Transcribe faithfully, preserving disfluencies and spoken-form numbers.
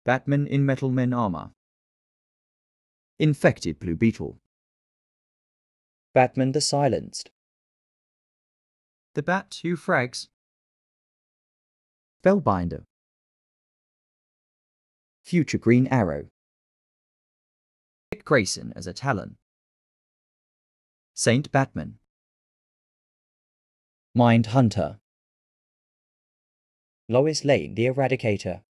Batman in Metal Men armor. Infected Blue Beetle. Batman the Silenced. The Bat Who Frags. Spellbinder. Future Green Arrow. Dick Grayson as a Talon. Saint Batman. Mind Hunter. Lois Lane the Eradicator.